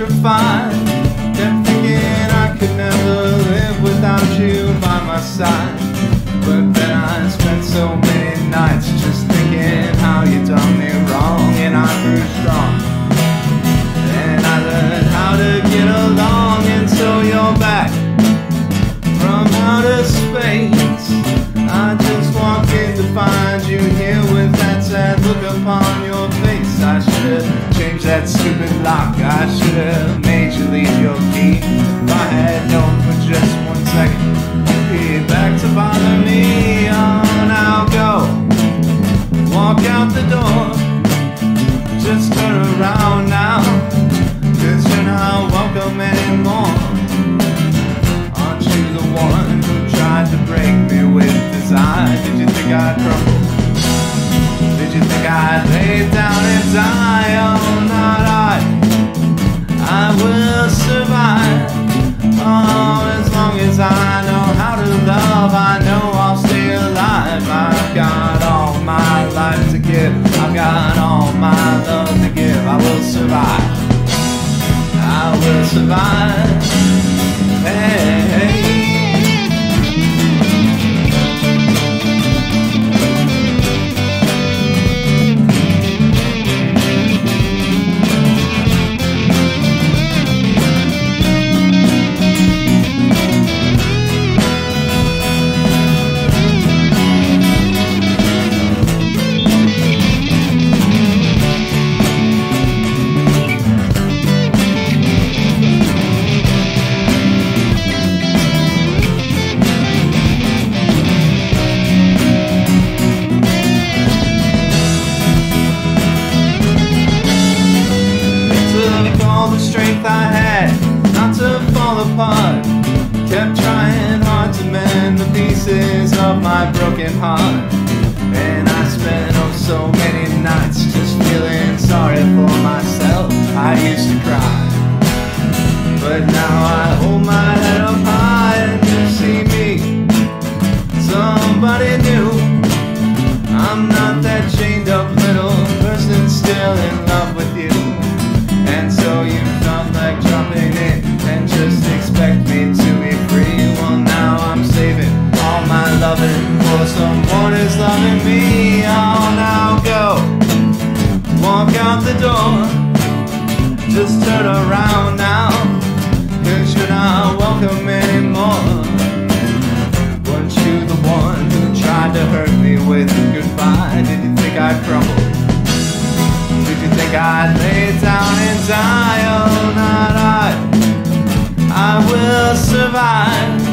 petrified. Kept thinking I could never live without you by my side. But then I spent so many nights just thinking how you done me wrong. And I grew strong, and I learned how to get along. And so you're back from outer space. I just walked in to find you here with that sad look upon your face. I should've changed that stupid lock. I should've made you leave your key. If I had known for just 1 second you'd be back to bother me. Oh, now go, walk out the door. Just turn around now, 'cause you're not welcome anymore. Aren't you the one who tried to break me with desire? Did you think I'd crumble? Did you think I'd lay down and die? Oh, not I. I will survive. Oh, as long as I know how to love, I know I'll stay alive. I've got all my life to give, I've got all my love to give. I will survive, I will survive. Hey, hey. I had not to fall apart. Kept trying hard to mend the pieces of my broken heart. And I spent so many nights just feeling sorry for myself. I used to cry, but now I hold my head up high and you see me, somebody new. I'm not that chained up little person still in love with you. And so you felt like jumping in and just expect me to be free. Well, now I'm saving all my loving for someone who's loving me. Oh, now go, walk out the door. Just turn around now, 'cause you're not welcome anymore. Weren't you the one who tried to hurt me with goodbye? Did you think I'd crumble? Did you think I'd lay down and die? Oh, not I. I will survive.